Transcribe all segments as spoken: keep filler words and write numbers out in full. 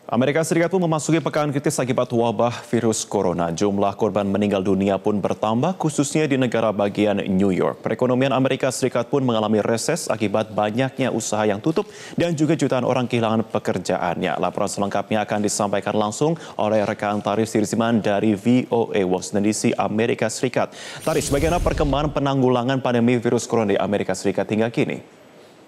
Amerika Serikat pun memasuki pekan kritis akibat wabah virus corona. Jumlah korban meninggal dunia pun bertambah, khususnya di negara bagian New York. Perekonomian Amerika Serikat pun mengalami reses akibat banyaknya usaha yang tutup dan juga jutaan orang kehilangan pekerjaannya. Laporan selengkapnya akan disampaikan langsung oleh rekan Taris Dirziman dari V O A Washington D C, Amerika Serikat. Taris, bagaimana perkembangan penanggulangan pandemi virus corona di Amerika Serikat hingga kini?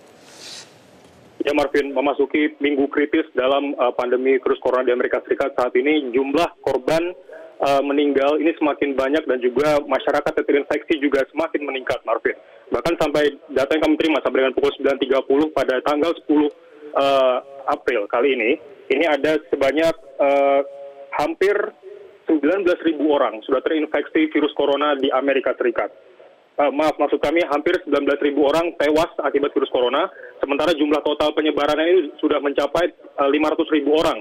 Ya, Marvin, memasuki minggu kritis dalam uh, pandemi virus corona di Amerika Serikat saat ini, jumlah korban uh, meninggal ini semakin banyak dan juga masyarakat yang terinfeksi juga semakin meningkat, Marvin. Bahkan sampai data yang kami terima sampai dengan pukul sembilan tiga puluh pada tanggal sepuluh uh, April kali ini, ini ada sebanyak uh, hampir sembilan belas ribu orang sudah terinfeksi virus corona di Amerika Serikat. Uh, maaf, maksud kami hampir sembilan belas ribu orang tewas akibat virus corona, sementara jumlah total penyebarannya ini sudah mencapai uh, lima ratus ribu orang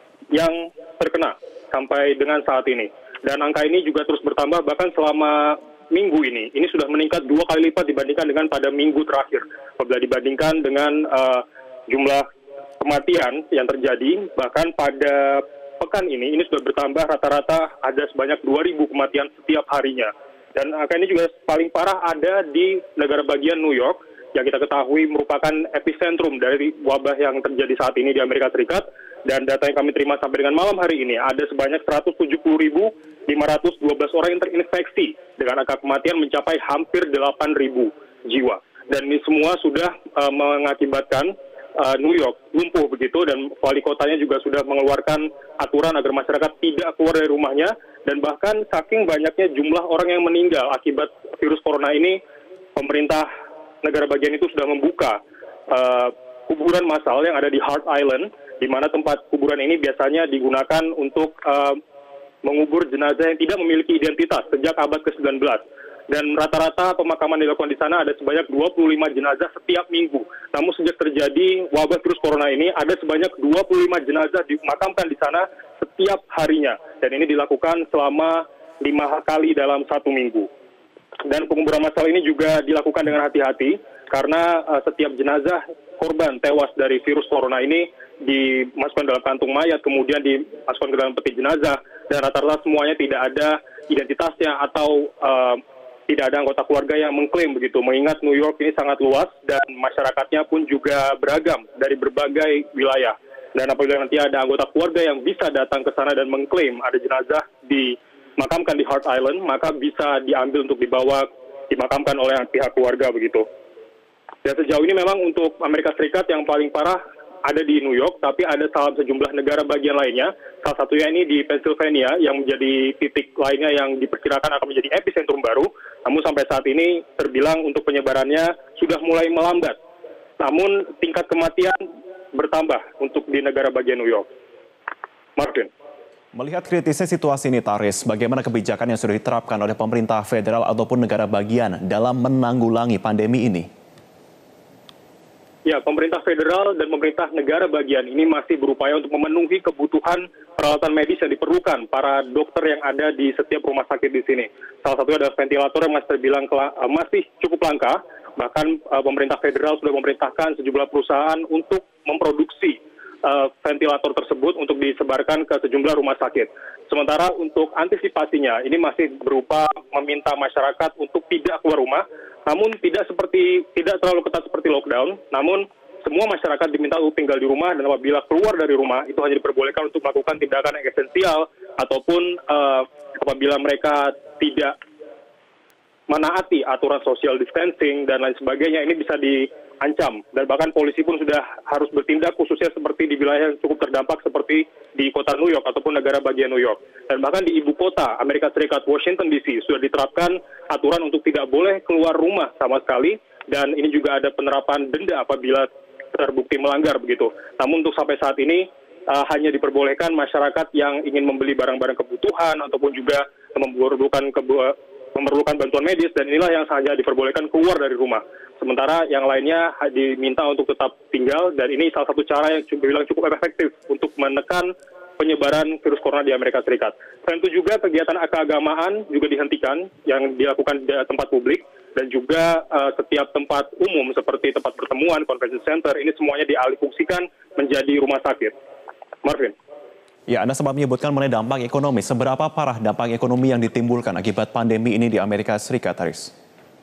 yang terkena sampai dengan saat ini. Dan angka ini juga terus bertambah, bahkan selama minggu ini, ini sudah meningkat dua kali lipat dibandingkan dengan pada minggu terakhir. Apabila dibandingkan dengan uh, jumlah kematian yang terjadi, bahkan pada pekan ini, ini sudah bertambah rata-rata ada sebanyak dua ribu kematian setiap harinya. Dan angka ini juga paling parah ada di negara bagian New York, yang kita ketahui merupakan epicentrum dari wabah yang terjadi saat ini di Amerika Serikat. Dan data yang kami terima sampai dengan malam hari ini, ada sebanyak seratus tujuh puluh ribu lima ratus dua belas orang yang terinfeksi, dengan angka kematian mencapai hampir delapan ribu jiwa. Dan ini semua sudah uh, mengakibatkan uh, New York lumpuh begitu, dan wali kotanya juga sudah mengeluarkan aturan agar masyarakat tidak keluar dari rumahnya. Dan bahkan saking banyaknya jumlah orang yang meninggal akibat virus corona ini, pemerintah negara bagian itu sudah membuka uh, kuburan massal yang ada di Hart Island, di mana tempat kuburan ini biasanya digunakan untuk uh, mengubur jenazah yang tidak memiliki identitas sejak abad ke sembilan belas. Dan rata-rata pemakaman dilakukan di sana ada sebanyak dua puluh lima jenazah setiap minggu. Namun sejak terjadi wabah virus corona ini, ada sebanyak dua puluh lima jenazah dimakamkan di sana setiap harinya. Dan ini dilakukan selama lima kali dalam satu minggu. Dan penguburan massal ini juga dilakukan dengan hati-hati, karena uh, setiap jenazah korban tewas dari virus corona ini dimasukkan dalam kantung mayat, kemudian dimasukkan ke dalam peti jenazah, dan rata-rata semuanya tidak ada identitasnya atau uh, tidak ada anggota keluarga yang mengklaim begitu, mengingat New York ini sangat luas dan masyarakatnya pun juga beragam dari berbagai wilayah. Dan apabila nanti ada anggota keluarga yang bisa datang ke sana dan mengklaim ada jenazah dimakamkan di Hart Island, maka bisa diambil untuk dibawa dimakamkan oleh pihak keluarga begitu. Dan sejauh ini memang untuk Amerika Serikat yang paling parah ada di New York, tapi ada salah sejumlah negara bagian lainnya. Salah satunya ini di Pennsylvania yang menjadi titik lainnya yang diperkirakan akan menjadi epicentrum baru. Namun sampai saat ini terbilang untuk penyebarannya sudah mulai melambat. Namun tingkat kematian bertambah untuk di negara bagian New York. Martin. Melihat kritisnya situasi ini, Taris, bagaimana kebijakan yang sudah diterapkan oleh pemerintah federal ataupun negara bagian dalam menanggulangi pandemi ini? Ya, pemerintah federal dan pemerintah negara bagian ini masih berupaya untuk memenuhi kebutuhan peralatan medis yang diperlukan para dokter yang ada di setiap rumah sakit di sini. Salah satunya adalah ventilator yang masih terbilang masih cukup langka. Bahkan uh, pemerintah federal sudah memerintahkan sejumlah perusahaan untuk memproduksi uh, ventilator tersebut untuk disebarkan ke sejumlah rumah sakit. Sementara untuk antisipasinya, ini masih berupa meminta masyarakat untuk tidak keluar rumah, namun tidak seperti tidak terlalu ketat seperti lockdown. Namun semua masyarakat diminta untuk tinggal di rumah, dan apabila keluar dari rumah itu hanya diperbolehkan untuk melakukan tindakan yang esensial, ataupun uh, apabila mereka tidak menaati aturan social distancing dan lain sebagainya, ini bisa diancam. Dan bahkan polisi pun sudah harus bertindak, khususnya seperti di wilayah yang cukup terdampak seperti di kota New York ataupun negara bagian New York. Dan bahkan di ibu kota Amerika Serikat, Washington D C, sudah diterapkan aturan untuk tidak boleh keluar rumah sama sekali, dan ini juga ada penerapan denda apabila terbukti melanggar begitu. Namun untuk sampai saat ini uh, hanya diperbolehkan masyarakat yang ingin membeli barang-barang kebutuhan ataupun juga memerlukan kebu memerlukan bantuan medis, dan inilah yang saja diperbolehkan keluar dari rumah. Sementara yang lainnya diminta untuk tetap tinggal, dan ini salah satu cara yang cukup, bilang cukup efektif untuk menekan penyebaran virus corona di Amerika Serikat. Selain itu juga kegiatan keagamaan juga dihentikan yang dilakukan di tempat publik, dan juga uh, setiap tempat umum seperti tempat pertemuan, convention center, ini semuanya dialihfungsikan menjadi rumah sakit. Marvin. Ya, Anda sempat menyebutkan mengenai dampak ekonomi. Seberapa parah dampak ekonomi yang ditimbulkan akibat pandemi ini di Amerika Serikat, Haris?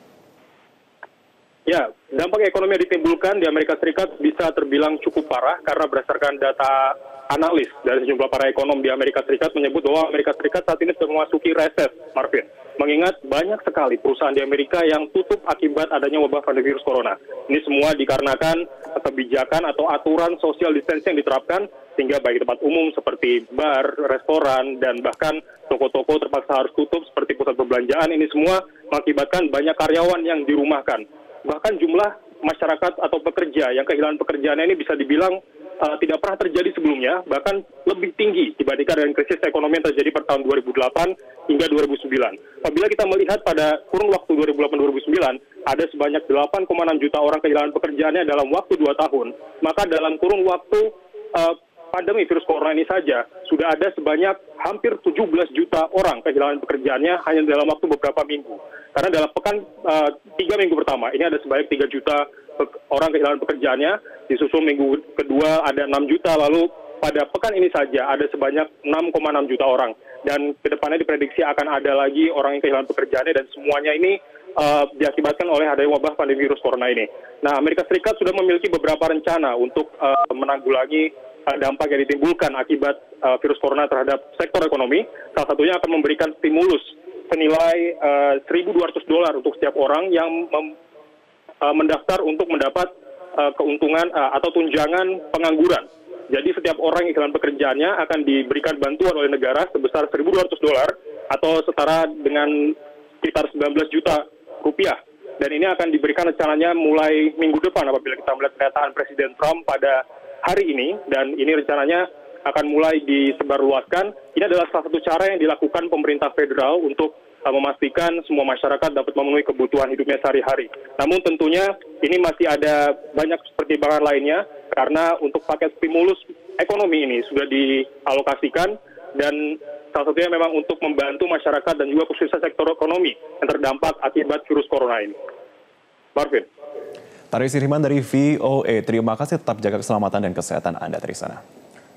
Ya, dampak ekonomi yang ditimbulkan di Amerika Serikat bisa terbilang cukup parah karena berdasarkan data analis dari sejumlah para ekonom di Amerika Serikat menyebut bahwa Amerika Serikat saat ini sudah memasuki reses, Marvin. Mengingat banyak sekali perusahaan di Amerika yang tutup akibat adanya wabah pandemi virus corona. Ini semua dikarenakan kebijakan atau aturan social distancing yang diterapkan sehingga baik tempat umum seperti bar, restoran, dan bahkan toko-toko terpaksa harus tutup seperti pusat perbelanjaan. Ini semua mengakibatkan banyak karyawan yang dirumahkan. Bahkan jumlah masyarakat atau pekerja yang kehilangan pekerjaannya ini bisa dibilang uh, tidak pernah terjadi sebelumnya, bahkan lebih tinggi dibandingkan dengan krisis ekonomi yang terjadi pada tahun dua ribu delapan hingga dua ribu sembilan. Apabila kita melihat pada kurun waktu dua ribu delapan sampai dua ribu sembilan, ada sebanyak delapan koma enam juta orang kehilangan pekerjaannya dalam waktu dua tahun, maka dalam kurun waktu uh, pandemi virus corona ini saja, sudah ada sebanyak hampir tujuh belas juta orang kehilangan pekerjaannya hanya dalam waktu beberapa minggu. Karena dalam pekan uh, tiga minggu pertama, ini ada sebanyak tiga juta orang kehilangan pekerjaannya, disusul minggu kedua ada enam juta, lalu pada pekan ini saja ada sebanyak enam koma enam juta orang. Dan kedepannya diprediksi akan ada lagi orang yang kehilangan pekerjaannya, dan semuanya ini uh, diakibatkan oleh adanya wabah pandemi virus corona ini. Nah, Amerika Serikat sudah memiliki beberapa rencana untuk uh, menanggulangi uh, dampak yang ditimbulkan akibat uh, virus corona terhadap sektor ekonomi. Salah satunya akan memberikan stimulus senilai uh, seribu dua ratus dolar untuk setiap orang yang mem, uh, mendaftar untuk mendapat uh, keuntungan uh, atau tunjangan pengangguran. Jadi setiap orang yang kehilangan pekerjaannya akan diberikan bantuan oleh negara sebesar seribu dua ratus dolar atau setara dengan sekitar sembilan belas juta rupiah. Dan ini akan diberikan rencananya mulai minggu depan apabila kita melihat pernyataan Presiden Trump pada hari ini. Dan ini rencananya akan mulai disebarluaskan. Ini adalah salah satu cara yang dilakukan pemerintah federal untuk uh, memastikan semua masyarakat dapat memenuhi kebutuhan hidupnya sehari-hari. Namun tentunya ini masih ada banyak pertimbangan lainnya, karena untuk paket stimulus ekonomi ini sudah dialokasikan, dan salah satunya memang untuk membantu masyarakat dan juga khususnya sektor ekonomi yang terdampak akibat virus corona ini. Marvin. Taris Irman dari V O A, terima kasih, tetap jaga keselamatan dan kesehatan Anda dari sana.